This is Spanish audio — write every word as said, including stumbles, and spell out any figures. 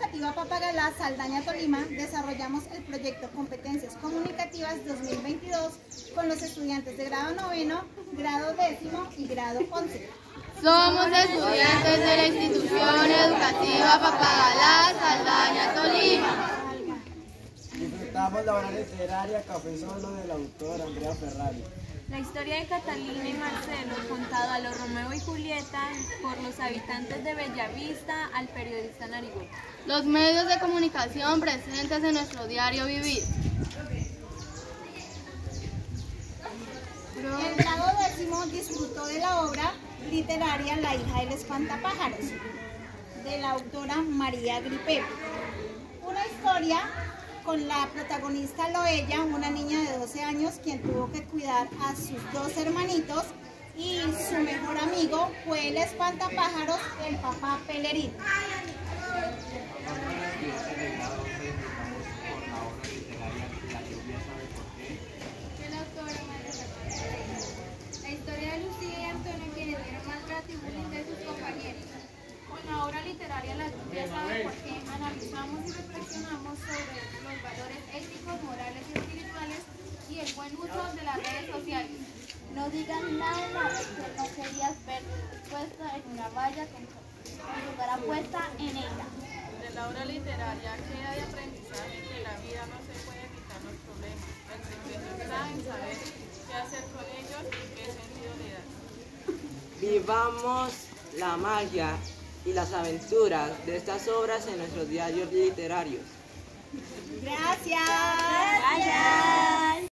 Educativa Pappagalá, Saldaña, Tolima, desarrollamos el proyecto Competencias Comunicativas dos mil veintidós con los estudiantes de grado noveno, grado décimo y grado once. Somos estudiantes de la institución educativa Pappagalá, Saldaña, Tolima. Disfrutamos la obra literaria Café Solo del autor Andrea Ferrari. La historia de Catalina y Marcelo, contada a los Romeo y Julieta por los habitantes de Bellavista al periodista Narigón. Los medios de comunicación presentes en nuestro diario vivir. El grado décimo disfrutó de la obra literaria La hija del espantapájaros, de la autora María Gripé. Una historia con la protagonista Loella, una niña de doce años quien tuvo que cuidar a sus dos hermanitos, y su mejor amigo fue el espantapájaros, el papá Pelerín. La historia de Lucía y Antonio, quienes dieron maltrato y bullying de sus compañeros. Con la obra literaria La lluvia sabe por qué, analizamos y reflexionamos sobre los valores éticos, morales y espirituales y el buen uso de las redes sociales. No digan nada en la red que no querías ver puesta en una valla con, con tu cara puesta en ella. De la obra literaria queda de aprendizaje que la vida no se puede evitar los problemas. El secreto está en saber qué hacer con ellos y qué sentido le das. Vivamos la magia y las aventuras de estas obras en nuestros diarios literarios. Gracias. Gracias.